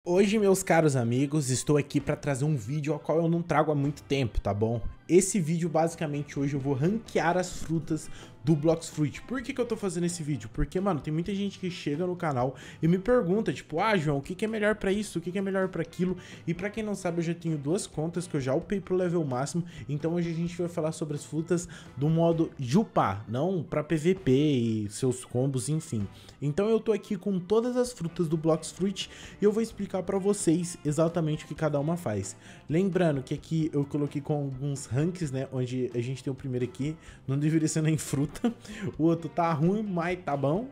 Hoje, meus caros amigos, estou aqui para trazer um vídeo ao qual eu não trago há muito tempo, tá bom? Esse vídeo, basicamente, hoje eu vou ranquear as frutas do Blox Fruit. Por que eu tô fazendo esse vídeo? Porque, mano, tem muita gente que chega no canal e me pergunta, tipo, ah, João, o que é melhor pra isso? O que é melhor pra aquilo? E pra quem não sabe, eu já tenho duas contas que eu já upei pro level máximo, então hoje a gente vai falar sobre as frutas do modo de upar, não pra PVP e seus combos, enfim. Então eu tô aqui com todas as frutas do Blox Fruit e eu vou explicar pra vocês exatamente o que cada uma faz. Lembrando que aqui eu coloquei com alguns ranks, né, onde a gente tem o primeiro aqui, não deveria ser nem fruta, o outro tá ruim, mas tá bom,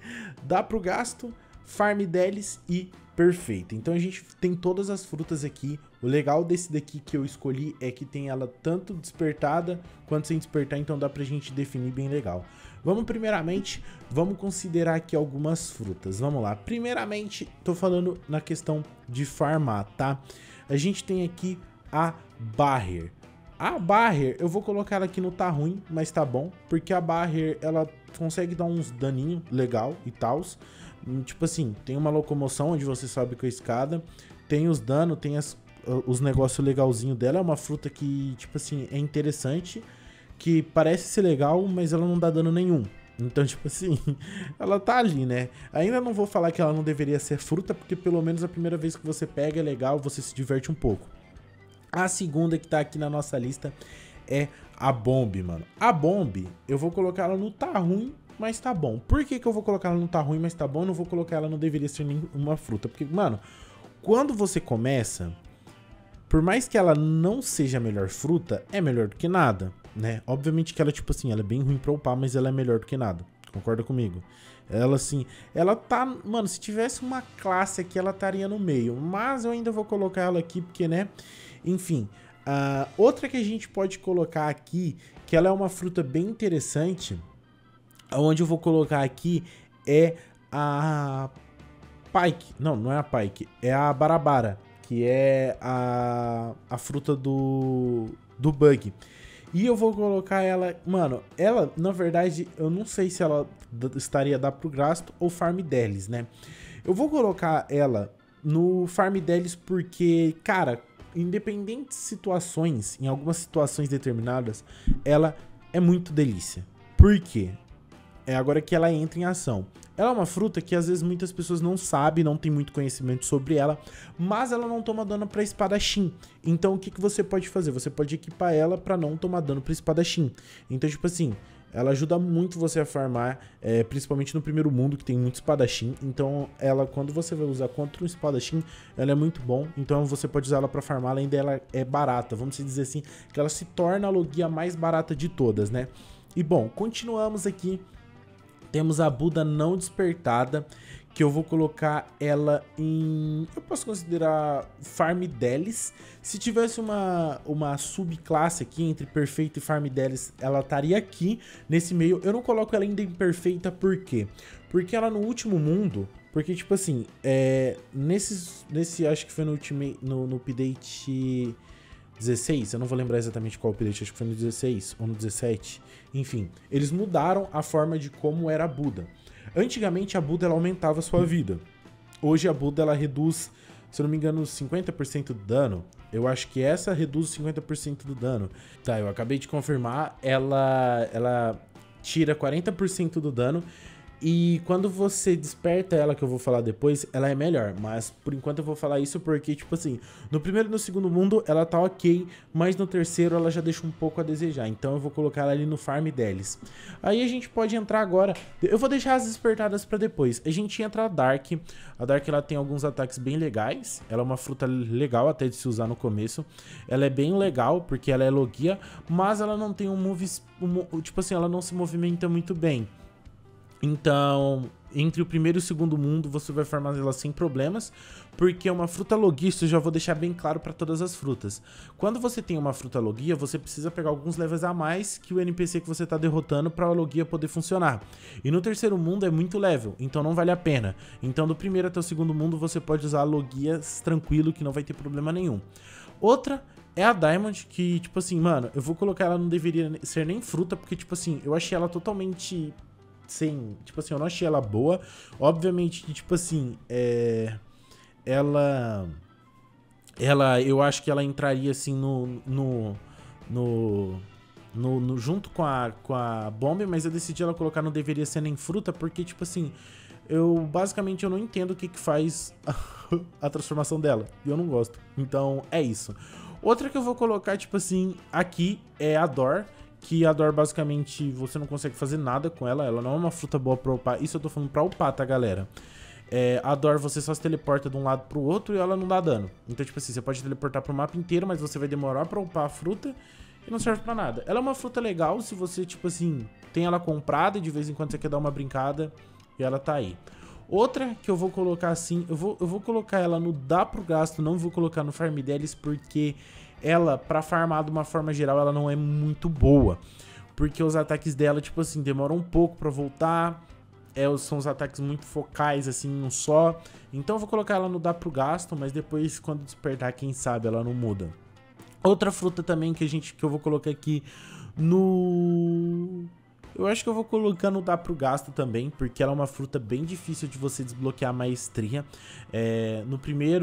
dá pro gasto, farm deles e perfeito. Então a gente tem todas as frutas aqui. O legal desse daqui que eu escolhi é que tem ela tanto despertada quanto sem despertar, então dá pra gente definir bem legal. Primeiramente, vamos considerar aqui algumas frutas. Vamos lá. Primeiramente, tô falando na questão de farmar, tá? A gente tem aqui a Barrier. A Barrier, eu vou colocar ela aqui no tá ruim, mas tá bom, porque a Barrier, ela consegue dar uns daninho legal e tals. Tipo assim, tem uma locomoção onde você sobe com a escada, tem os danos, tem os negócios legalzinho dela. É uma fruta que, tipo assim, é interessante, que parece ser legal, mas ela não dá dano nenhum. Então, tipo assim, ela tá ali, né? Ainda não vou falar que ela não deveria ser fruta, porque pelo menos a primeira vez que você pega é legal, você se diverte um pouco. A segunda que tá aqui na nossa lista é a Bomb, mano. A Bomb, eu vou colocar ela no tá ruim, mas tá bom. Por que eu vou colocar ela no tá ruim, mas tá bom? Eu não vou colocar ela, não deveria ser nenhuma fruta. Porque, mano, quando você começa, por mais que ela não seja a melhor fruta, é melhor do que nada, né? Obviamente que ela, tipo assim, ela é bem ruim pra upar, mas ela é melhor do que nada. Concorda comigo? Ela, assim, ela tá... Mano, se tivesse uma classe aqui, ela estaria no meio. Mas eu ainda vou colocar ela aqui, porque, né... Enfim, outra que a gente pode colocar aqui, que ela é uma fruta bem interessante, onde eu vou colocar aqui é a Pike. Não, não é a Pike, é a Barabara, que é a fruta do Bug. E eu vou colocar ela... Mano, ela, na verdade, eu não sei se ela estaria dar pro gasto ou farm deles, né? Eu vou colocar ela no farm deles porque, cara... Independentes situações, em algumas situações determinadas, ela é muito delícia. Por quê? É agora que ela entra em ação. Ela é uma fruta que às vezes muitas pessoas não sabem, não tem muito conhecimento sobre ela, mas ela não toma dano para espadachim. Então o que você pode fazer? Você pode equipar ela para não tomar dano para espadachim. Então, tipo assim, ela ajuda muito você a farmar, principalmente no primeiro mundo, que tem muito espadachim. Então, ela, quando você vai usar contra um espadachim, ela é muito bom. Então, você pode usar ela pra farmar, além dela é barata. Vamos dizer assim, que ela se torna a logia mais barata de todas, né? E, bom, continuamos aqui. Temos a Buda não despertada, que eu vou colocar ela em... Eu posso considerar Farm Delis. Se tivesse uma subclasse aqui entre Perfeita e Farm Delis, ela estaria aqui nesse meio. Eu não coloco ela ainda em Perfeita, por quê? Porque ela no último mundo... Porque, tipo assim, nesse acho que foi no update 16, eu não vou lembrar exatamente qual update, acho que foi no 16 ou no 17. Enfim, eles mudaram a forma de como era a Buda. Antigamente a Buda ela aumentava a sua vida. Hoje a Buda ela reduz, se eu não me engano, 50% do dano. Eu acho que essa reduz 50% do dano. Tá, eu acabei de confirmar, ela tira 40% do dano. E quando você desperta ela, que eu vou falar depois, ela é melhor. Mas por enquanto eu vou falar isso porque, tipo assim, no primeiro e no segundo mundo ela tá ok, mas no terceiro ela já deixa um pouco a desejar. Então eu vou colocar ela ali no farm deles. Aí a gente pode entrar agora. Eu vou deixar as despertadas pra depois. A gente entra a Dark. A Dark ela tem alguns ataques bem legais. Ela é uma fruta legal até de se usar no começo. Ela é bem legal porque ela é logia, mas ela não tem tipo assim, ela não se movimenta muito bem. Então, entre o primeiro e o segundo mundo, você vai farmar ela sem problemas, porque é uma fruta logia, isso eu já vou deixar bem claro para todas as frutas. Quando você tem uma fruta logia, você precisa pegar alguns levels a mais que o NPC que você está derrotando para a logia poder funcionar. E no terceiro mundo é muito level, então não vale a pena. Então, do primeiro até o segundo mundo, você pode usar a logia tranquilo, que não vai ter problema nenhum. Outra é a Diamond, que, tipo assim, mano, eu vou colocar ela, não deveria ser nem fruta, porque, tipo assim, eu achei ela totalmente... Tipo assim, eu não achei ela boa. Obviamente que, tipo assim, eu acho que ela entraria assim junto com a Bomb, mas eu decidi ela colocar no deveria ser nem fruta, porque, tipo assim, basicamente eu não entendo o que faz a transformação dela, e eu não gosto. Então, é isso. Outra que eu vou colocar, tipo assim, aqui é a Dor, que a Dor basicamente você não consegue fazer nada com ela, ela não é uma fruta boa pra upar, isso eu tô falando pra upar, tá, galera? A Dor você só se teleporta de um lado pro outro e ela não dá dano. Então, tipo assim, você pode teleportar pro mapa inteiro, mas você vai demorar pra upar a fruta e não serve pra nada. Ela é uma fruta legal se você, tipo assim, tem ela comprada e de vez em quando você quer dar uma brincada e ela tá aí. Outra que eu vou colocar assim, eu vou colocar ela no dá pro gasto, não vou colocar no farm deles, porque ela, pra farmar de uma forma geral, ela não é muito boa. Porque os ataques dela, tipo assim, demoram um pouco pra voltar. São os ataques muito focais, assim, um só. Então eu vou colocar ela no dá pro gasto, mas depois, quando despertar, quem sabe, ela não muda. Outra fruta também que eu vou colocar aqui no... Eu acho que eu vou colocar no dá pro gasto também, porque ela é uma fruta bem difícil de você desbloquear a maestria. No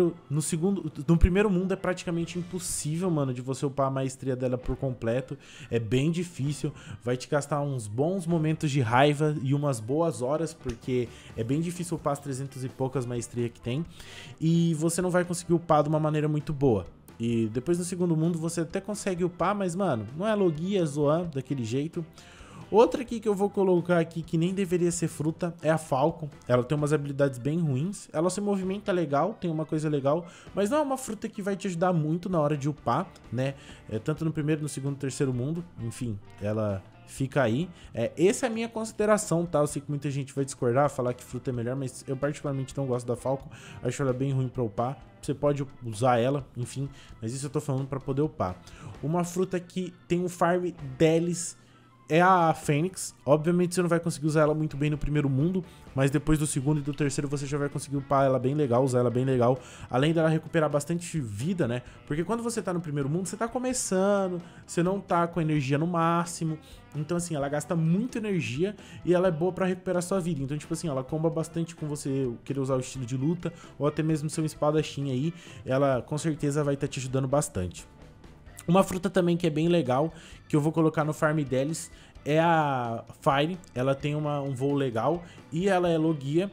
primeiro mundo é praticamente impossível, mano, de você upar a maestria dela por completo. É bem difícil, vai te gastar uns bons momentos de raiva e umas boas horas, porque é bem difícil upar as 300 e poucas maestria que tem. E você não vai conseguir upar de uma maneira muito boa. E depois no segundo mundo você até consegue upar, mas, mano, não é logia, zoan daquele jeito. Outra aqui que eu vou colocar aqui, que nem deveria ser fruta, é a Falcon. Ela tem umas habilidades bem ruins. Ela se movimenta legal, tem uma coisa legal, mas não é uma fruta que vai te ajudar muito na hora de upar, né? Tanto no primeiro, no segundo, terceiro mundo. Enfim, ela fica aí. Essa é a minha consideração, tá? Eu sei que muita gente vai discordar, falar que fruta é melhor, mas eu particularmente não gosto da Falcon. Acho ela bem ruim pra upar. Você pode usar ela, enfim, mas isso eu tô falando pra poder upar. Uma fruta que tem um farm deles é a Fênix. Obviamente você não vai conseguir usar ela muito bem no primeiro mundo, mas depois do segundo e do terceiro você já vai conseguir upar ela bem legal, usar ela bem legal. Além dela recuperar bastante vida, né? Porque quando você tá no primeiro mundo, você tá começando, você não tá com a energia no máximo. Então assim, ela gasta muita energia e ela é boa pra recuperar sua vida. Então tipo assim, ela comba bastante com você querer usar o estilo de luta ou até mesmo seu espadachim aí. Ela com certeza vai estar te ajudando bastante. Uma fruta também que é bem legal, que eu vou colocar no farm deles, é a Fire. Ela tem um voo legal e ela é logia,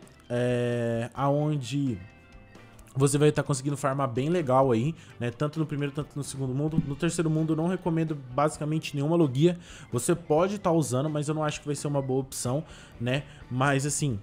aonde você vai estar conseguindo farmar bem legal aí, né? Tanto no primeiro, tanto no segundo mundo. No terceiro mundo eu não recomendo basicamente nenhuma logia. Você pode estar usando, mas eu não acho que vai ser uma boa opção, né? Mas assim,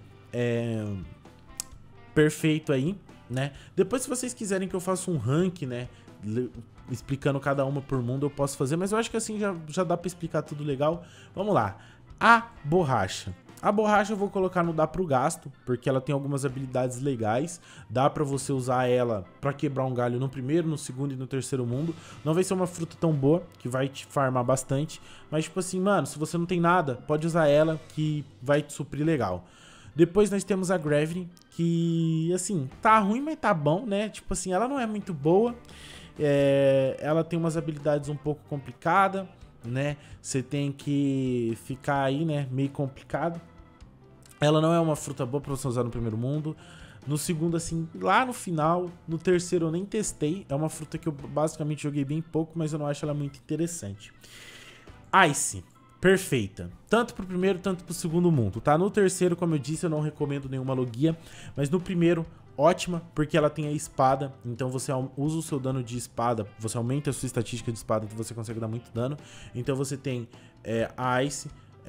perfeito aí, né? Depois, se vocês quiserem que eu faça um rank, né, explicando cada uma por mundo, eu posso fazer, mas eu acho que assim já dá pra explicar tudo legal. Vamos lá. A borracha. A borracha eu vou colocar no dá pro gasto, porque ela tem algumas habilidades legais. Dá pra você usar ela pra quebrar um galho no primeiro, no segundo e no terceiro mundo. Não vai ser uma fruta tão boa, que vai te farmar bastante. Mas tipo assim, mano, se você não tem nada, pode usar ela, que vai te suprir legal. Depois nós temos a Gravity, que assim, tá ruim, mas tá bom, né? Tipo assim, ela não é muito boa. Ela tem umas habilidades um pouco complicadas, né? Você tem que ficar aí, né? Meio complicado. Ela não é uma fruta boa pra você usar no primeiro mundo. No segundo, assim, lá no final. No terceiro eu nem testei. É uma fruta que eu basicamente joguei bem pouco, mas eu não acho ela muito interessante. Ice. Perfeita, tanto pro primeiro, tanto pro segundo mundo, tá? No terceiro, como eu disse, eu não recomendo nenhuma logia, mas no primeiro, ótima, porque ela tem a espada, então você usa o seu dano de espada, você aumenta a sua estatística de espada, então você consegue dar muito dano. Então você tem a Ice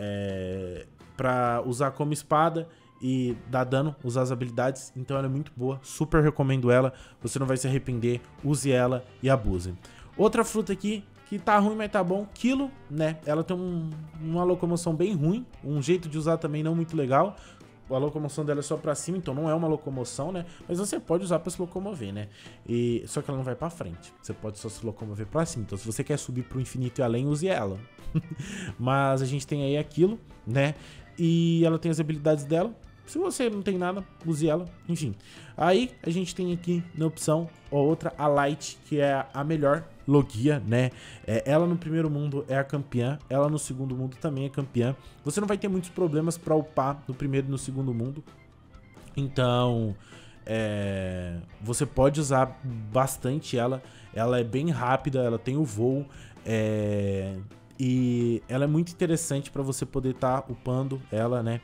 pra usar como espada e dar dano, usar as habilidades, então ela é muito boa, super recomendo ela, você não vai se arrepender, use ela e abuse. Outra fruta aqui, que tá ruim, mas tá bom, Quilo, né? Ela tem uma locomoção bem ruim, um jeito de usar também não muito legal. A locomoção dela é só pra cima, então não é uma locomoção, né? Mas você pode usar pra se locomover, né? Só que ela não vai pra frente. Você pode só se locomover pra cima. Então se você quer subir pro infinito e além, use ela. Mas a gente tem aí aquilo, né? E ela tem as habilidades dela. Se você não tem nada, use ela, enfim. Aí a gente tem aqui na opção a outra, a Light, que é a melhor logia, né? Ela no primeiro mundo é a campeã, ela no segundo mundo também é campeã. Você não vai ter muitos problemas pra upar no primeiro e no segundo mundo. Então, você pode usar bastante ela. Ela é bem rápida, ela tem o voo. E ela é muito interessante pra você poder estar upando ela, né?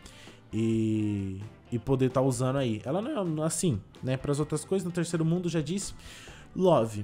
E poder estar usando aí. Ela não é assim, né? Para as outras coisas, no terceiro mundo, já disse. Love.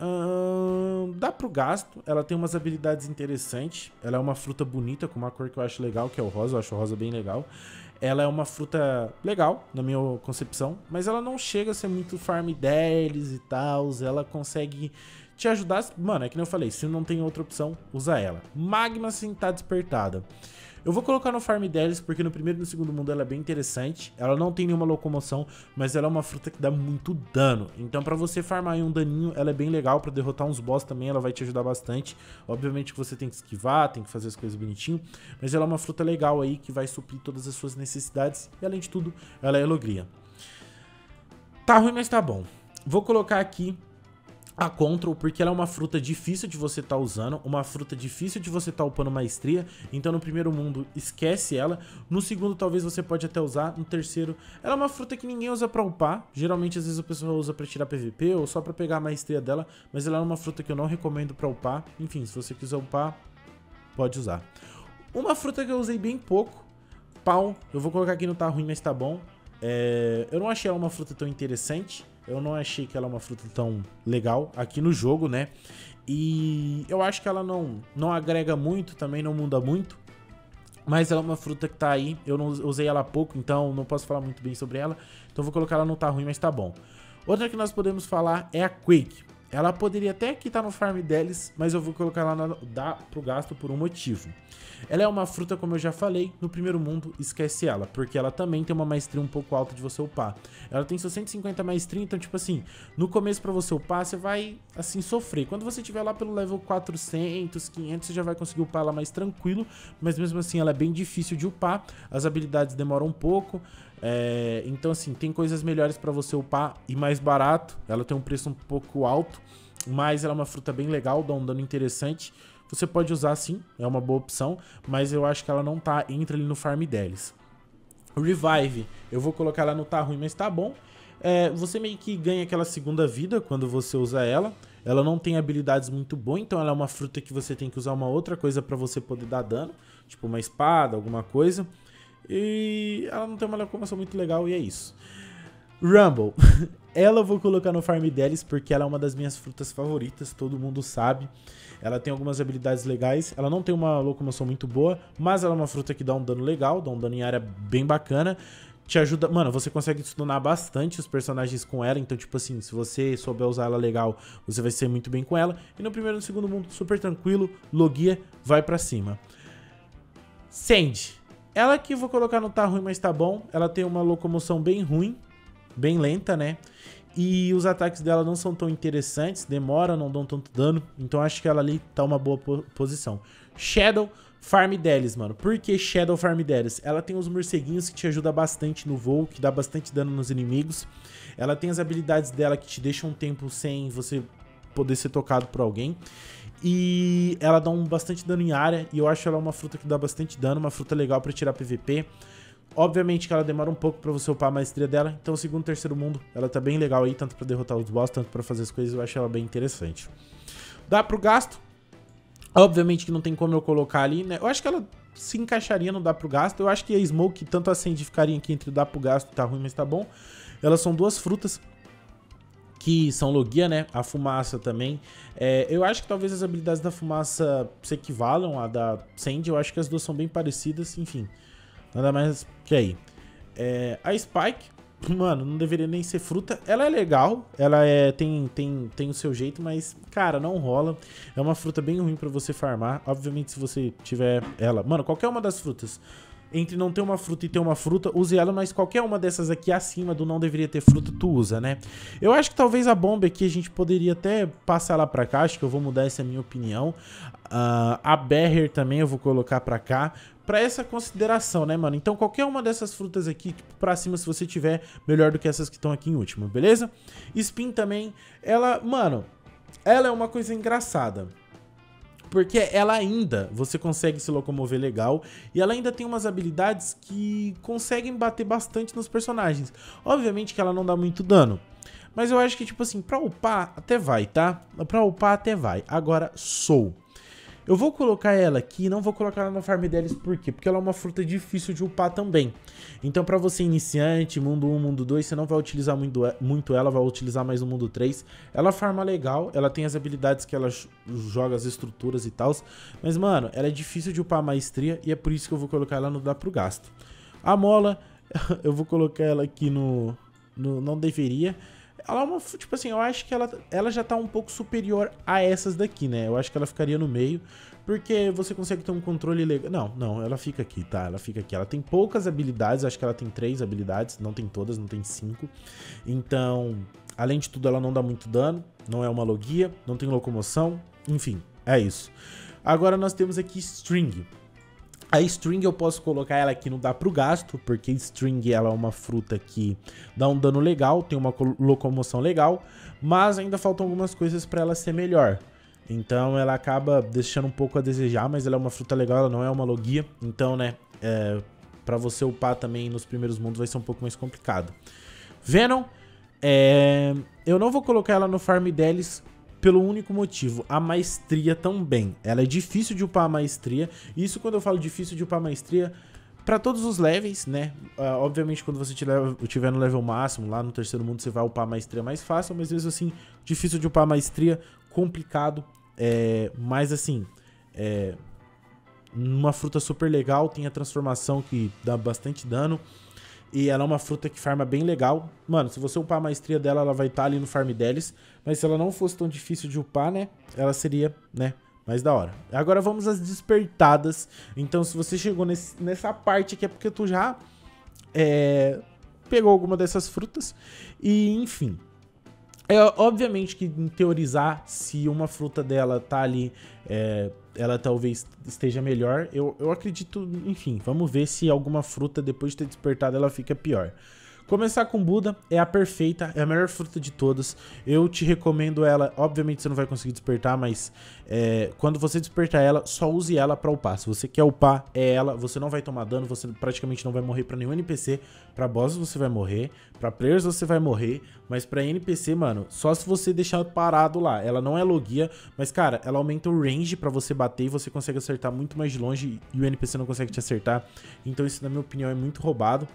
Dá pro gasto. Ela tem umas habilidades interessantes. Ela é uma fruta bonita, com uma cor que eu acho legal, que é o rosa. Eu acho o rosa bem legal. Ela é uma fruta legal, na minha concepção. Mas ela não chega a ser muito farm deles e tal. Ela consegue te ajudar. Mano, é que nem eu falei, se não tem outra opção, usa ela. Magma, sim, tá despertada. Eu vou colocar no farm deles, porque no primeiro e no segundo mundo ela é bem interessante. Ela não tem nenhuma locomoção, mas ela é uma fruta que dá muito dano. Então pra você farmar aí um daninho, ela é bem legal. Pra derrotar uns boss também, ela vai te ajudar bastante. Obviamente que você tem que esquivar, tem que fazer as coisas bonitinho. Mas ela é uma fruta legal aí, que vai suprir todas as suas necessidades. E além de tudo, ela é elogria. Tá ruim, mas tá bom. Vou colocar aqui a Control, porque ela é uma fruta difícil de você estar usando, uma fruta difícil de você estar upando maestria, então no primeiro mundo esquece ela, no segundo talvez você pode até usar, no terceiro ela é uma fruta que ninguém usa pra upar, geralmente às vezes a pessoa usa pra tirar PVP ou só pra pegar a maestria dela, mas ela é uma fruta que eu não recomendo pra upar, enfim, se você quiser upar, pode usar. Uma fruta que eu usei bem pouco, pau, eu vou colocar aqui no tá ruim, mas tá bom, eu não achei ela uma fruta tão interessante. Eu não achei que ela é uma fruta tão legal aqui no jogo, né? E eu acho que ela não agrega muito, também não muda muito. Mas ela é uma fruta que tá aí. Eu não usei ela há pouco, então não posso falar muito bem sobre ela. Então vou colocar ela no tá ruim, mas tá bom. Outra que nós podemos falar é a Quake. Ela poderia até aqui estar no farm deles, mas eu vou colocar ela pro gasto por um motivo. Ela é uma fruta, como eu já falei, no primeiro mundo esquece ela, porque ela também tem uma maestria um pouco alta de você upar. Ela tem seus 150 maestria, então tipo assim, no começo pra você upar, você vai assim sofrer. Quando você tiver lá pelo level 400, 500, você já vai conseguir upar ela mais tranquilo, mas mesmo assim ela é bem difícil de upar, as habilidades demoram um pouco. Então assim, tem coisas melhores pra você upar e mais barato. Ela tem um preço um pouco alto, mas ela é uma fruta bem legal, dá um dano interessante. Você pode usar sim, é uma boa opção, mas eu acho que ela não tá entre ali no farm deles. Revive, eu vou colocar ela no tá ruim, mas tá bom. Você meio que ganha aquela segunda vida quando você usa ela. Ela não tem habilidades muito boas, então ela é uma fruta que você tem que usar uma outra coisa pra você poder dar dano, tipo uma espada, alguma coisa. E ela não tem uma locomoção muito legal e é isso. Rumble, ela eu vou colocar no farm deles porque ela é uma das minhas frutas favoritas, todo mundo sabe. Ela tem algumas habilidades legais, ela não tem uma locomoção muito boa, mas ela é uma fruta que dá um dano legal, dá um dano em área bem bacana. Te ajuda, mano, você consegue stunar bastante os personagens com ela, então tipo assim, se você souber usar ela legal, você vai ser muito bem com ela. E no primeiro e no segundo mundo, super tranquilo, Logia, vai pra cima. Sandy, ela aqui eu vou colocar no tá ruim, mas tá bom, ela tem uma locomoção bem ruim, bem lenta, né? E os ataques dela não são tão interessantes, demora, não dão tanto dano. Então acho que ela ali tá uma boa posição. Shadow Farm deles, mano. Por que Shadow Farm deles? Ela tem os morceguinhos que te ajudam bastante no voo, que dá bastante dano nos inimigos. Ela tem as habilidades dela que te deixam um tempo sem você poder ser tocado por alguém. E ela dá bastante dano em área. E eu acho ela uma fruta que dá bastante dano, uma fruta legal pra tirar PVP. Obviamente que ela demora um pouco pra você upar a maestria dela, então segundo e terceiro mundo ela tá bem legal aí, tanto pra derrotar os boss, tanto pra fazer as coisas, eu acho ela bem interessante. Dá pro gasto, obviamente que não tem como eu colocar ali, né, eu acho que ela se encaixaria no dá pro gasto, eu acho que a Smoke, tanto a Sandy ficaria aqui entre dá pro gasto, tá ruim, mas tá bom. Elas são duas frutas que são Logia, né, a fumaça também. Eu acho que talvez as habilidades da fumaça se equivalam à da Sandy, eu acho que as duas são bem parecidas, enfim. Nada mais que aí. A Spike, mano, não deveria nem ser fruta. Ela é legal, ela tem o seu jeito, mas, cara, não rola. É uma fruta bem ruim pra você farmar. Obviamente, se você tiver ela... Mano, qualquer uma das frutas, entre não ter uma fruta e ter uma fruta, use ela, mas qualquer uma dessas aqui acima do não deveria ter fruta, tu usa, né? Eu acho que talvez a bomba aqui a gente poderia até passar lá pra cá, acho que eu vou mudar, essa é a minha opinião. A Barrier também eu vou colocar pra cá, pra essa consideração, né, mano? Então qualquer uma dessas frutas aqui, tipo, pra cima, se você tiver, melhor do que essas que estão aqui em último, beleza? Spin também, ela, mano, ela é uma coisa engraçada. Porque ela ainda, você consegue se locomover legal e ela ainda tem umas habilidades que conseguem bater bastante nos personagens. Obviamente que ela não dá muito dano, mas eu acho que, tipo assim, pra upar até vai, tá? Pra upar até vai. Agora, Soul. Eu vou colocar ela aqui, não vou colocar ela na farm deles, por quê? Porque ela é uma fruta difícil de upar também. Então pra você iniciante, mundo 1, mundo 2, você não vai utilizar muito ela, vai utilizar mais no mundo 3. Ela farma legal, ela tem as habilidades que ela joga, as estruturas e tal. Mas, mano, ela é difícil de upar a maestria e é por isso que eu vou colocar ela no dá pro gasto. A mola, eu vou colocar ela aqui no não deveria. Ela é uma, tipo assim, eu acho que ela já tá um pouco superior a essas daqui, né? Eu acho que ela ficaria no meio, porque você consegue ter um controle legal. Não, ela fica aqui, tá? Ela fica aqui. Ela tem poucas habilidades, acho que ela tem 3 habilidades, não tem todas, não tem 5. Então, além de tudo, ela não dá muito dano, não é uma logia, não tem locomoção, enfim, é isso. Agora nós temos aqui String. A String eu posso colocar ela aqui no dá pro gasto, porque String ela é uma fruta que dá um dano legal, tem uma locomoção legal, mas ainda faltam algumas coisas para ela ser melhor. Então ela acaba deixando um pouco a desejar, mas ela é uma fruta legal, ela não é uma logia, então, né, para você upar também nos primeiros mundos vai ser um pouco mais complicado. Venom, eu não vou colocar ela no farm deles pelo único motivo, a maestria também. Ela é difícil de upar a maestria. Isso quando eu falo difícil de upar a maestria, para todos os levels, né? Obviamente quando você tiver no level máximo, lá no terceiro mundo, você vai upar a maestria mais fácil, mas mesmo assim, difícil de upar a maestria, complicado. Mas assim, uma fruta super legal, tem a transformação que dá bastante dano. E ela é uma fruta que farma bem legal. Mano, se você upar a maestria dela, ela vai estar ali no farm deles. Mas se ela não fosse tão difícil de upar, né? Ela seria, né? Mais da hora. Agora vamos às despertadas. Então, se você chegou nessa parte aqui, é porque tu já pegou alguma dessas frutas. E, enfim. Obviamente que em teorizar, se uma fruta dela tá ali, ela talvez esteja melhor. Eu acredito, enfim, vamos ver se alguma fruta depois de ter despertado ela fica pior. Começar com Buda é a perfeita, é a melhor fruta de todas. Eu te recomendo ela, obviamente você não vai conseguir despertar, mas quando você despertar ela, só use ela pra upar. Se você quer upar, é ela, você não vai tomar dano, você praticamente não vai morrer pra nenhum NPC. Pra bosses você vai morrer, pra players você vai morrer, mas pra NPC, mano, só se você deixar parado lá. Ela não é logia, mas cara, ela aumenta o range pra você bater e você consegue acertar muito mais de longe e o NPC não consegue te acertar. Então isso, na minha opinião, é muito roubado.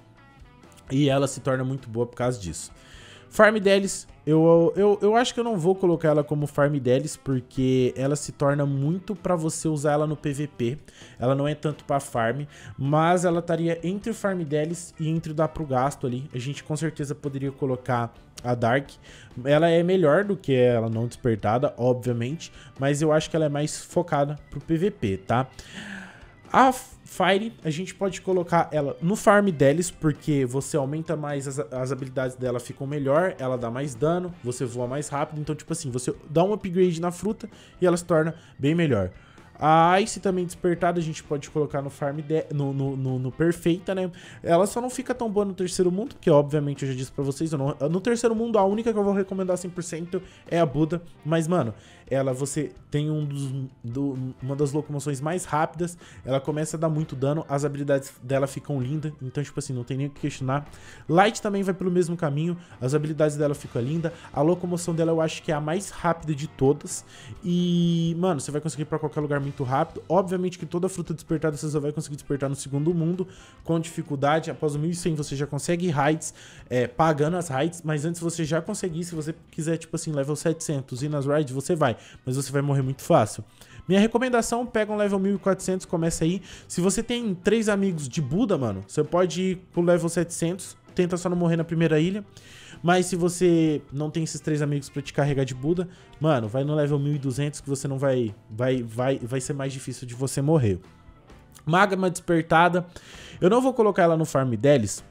E ela se torna muito boa por causa disso. Farm deles, eu acho que eu não vou colocar ela como farm deles, porque ela se torna muito pra você usar ela no PVP. Ela não é tanto pra farm, mas ela estaria entre o farm deles e entre o dá pro gasto ali. A gente com certeza poderia colocar a Dark. Ela é melhor do que ela não despertada, obviamente, mas eu acho que ela é mais focada pro PVP, tá? A Fire, a gente pode colocar ela no farm deles, porque você aumenta mais, as habilidades dela ficam melhor, ela dá mais dano, você voa mais rápido, então tipo assim, você dá um upgrade na fruta e ela se torna bem melhor. A Ice também despertada a gente pode colocar no farm no perfeita, né? Ela só não fica tão boa no terceiro mundo, que obviamente eu já disse pra vocês, no terceiro mundo a única que eu vou recomendar 100% é a Buda, mas mano, você tem uma das locomoções mais rápidas, ela começa a dar muito dano, as habilidades dela ficam lindas, então tipo assim, não tem nem o que questionar. Light também vai pelo mesmo caminho, as habilidades dela ficam lindas, a locomoção dela eu acho que é a mais rápida de todas, e mano, você vai conseguir ir pra qualquer lugar muito rápido. Obviamente que toda fruta despertada você só vai conseguir despertar no segundo mundo, com dificuldade. Após o 1100 você já consegue raids, pagando as raids, mas antes você já conseguir, se você quiser, tipo assim, level 700 e nas raids, você vai, mas você vai morrer muito fácil. Minha recomendação, pega um level 1400, começa aí. Se você tem 3 amigos de Buda, mano, você pode ir pro level 700, tenta só não morrer na primeira ilha. Mas se você não tem esses 3 amigos pra te carregar de Buda, mano, vai no level 1200 que você não vai ser mais difícil de você morrer. Magma despertada, eu não vou colocar ela no farm deles,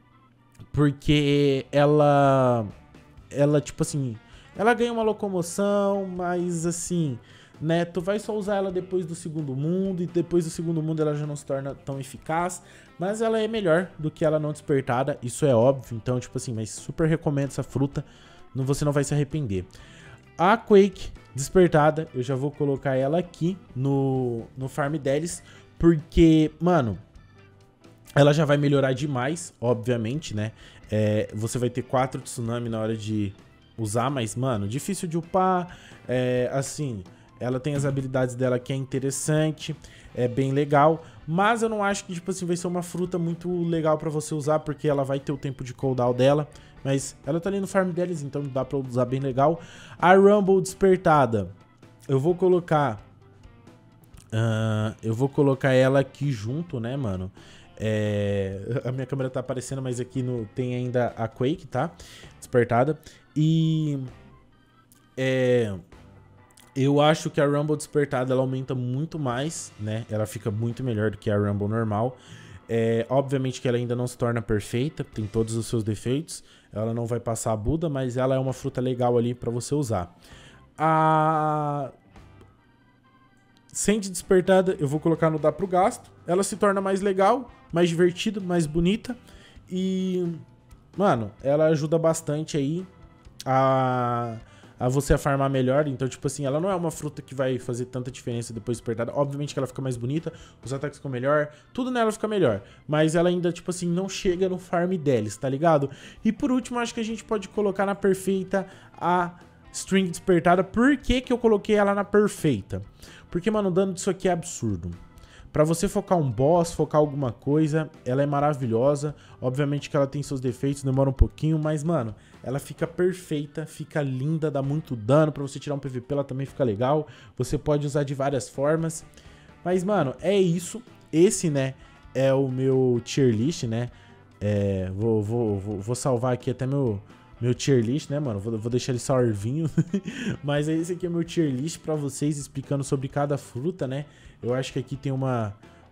porque ela tipo assim, ela ganha uma locomoção, mas assim, né, tu vai só usar ela depois do segundo mundo, e depois do segundo mundo ela já não se torna tão eficaz, mas ela é melhor do que ela não despertada, isso é óbvio, então tipo assim, mas super recomendo essa fruta, você não vai se arrepender. A Quake, Despertada, eu já vou colocar ela aqui no farm deles, porque, mano, ela já vai melhorar demais, obviamente, né? Você vai ter 4 tsunami na hora de usar, mas, mano, difícil de upar, assim, ela tem as habilidades dela que é interessante, é bem legal, mas eu não acho que, tipo assim, vai ser uma fruta muito legal pra você usar, porque ela vai ter o tempo de cooldown dela, mas ela tá ali no farm deles, então dá pra usar bem legal. A Rumble despertada, eu vou colocar ela aqui junto, né, mano? A minha câmera tá aparecendo, mas aqui tem ainda a Quake, tá? Despertada. E eu acho que a Rumble despertada ela aumenta muito mais, né? Ela fica muito melhor do que a Rumble normal. Obviamente que ela ainda não se torna perfeita, tem todos os seus defeitos. Ela não vai passar a Buda, mas ela é uma fruta legal ali pra você usar. A Sente despertada eu vou colocar no Dá Pro Gasto. Ela se torna mais legal, mais divertida, mais bonita. E, mano, ela ajuda bastante aí a você farmar melhor. Então, tipo assim, ela não é uma fruta que vai fazer tanta diferença depois de despertada. Obviamente que ela fica mais bonita, os ataques ficam melhor, tudo nela fica melhor. Mas ela ainda, tipo assim, não chega no farm deles, tá ligado? E por último, acho que a gente pode colocar na perfeita a String despertada. Por que que eu coloquei ela na perfeita? Porque, mano, o dano disso aqui é absurdo. Pra você focar um boss, focar alguma coisa, ela é maravilhosa. Obviamente que ela tem seus defeitos, demora um pouquinho, mas, mano, ela fica perfeita, fica linda, dá muito dano. Pra você tirar um PVP, ela também fica legal. Você pode usar de várias formas. Mas, mano, é isso. Esse, né, é o meu tier list, né? Vou salvar aqui até meu tier list, né, mano? Vou deixar ele salvinho. Mas esse aqui é meu tier list pra vocês, explicando sobre cada fruta, né? Eu acho que aqui tem uma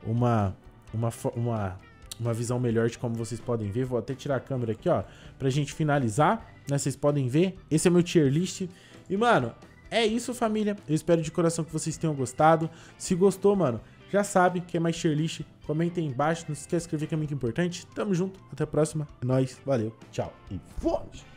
visão melhor de como vocês podem ver. Vou até tirar a câmera aqui, ó, pra gente finalizar, né? Vocês podem ver. Esse é meu tier list. E, mano, é isso, família. Eu espero de coração que vocês tenham gostado. Se gostou, mano, já sabe que é mais tier list. Comenta aí embaixo. Não se esqueça de inscrever, que é muito importante. Tamo junto. Até a próxima. É nóis. Valeu. Tchau. E fomos!